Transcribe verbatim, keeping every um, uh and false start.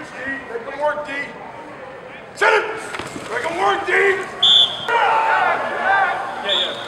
Make them work, D. Sit it! Make them work, D! Yeah, yeah.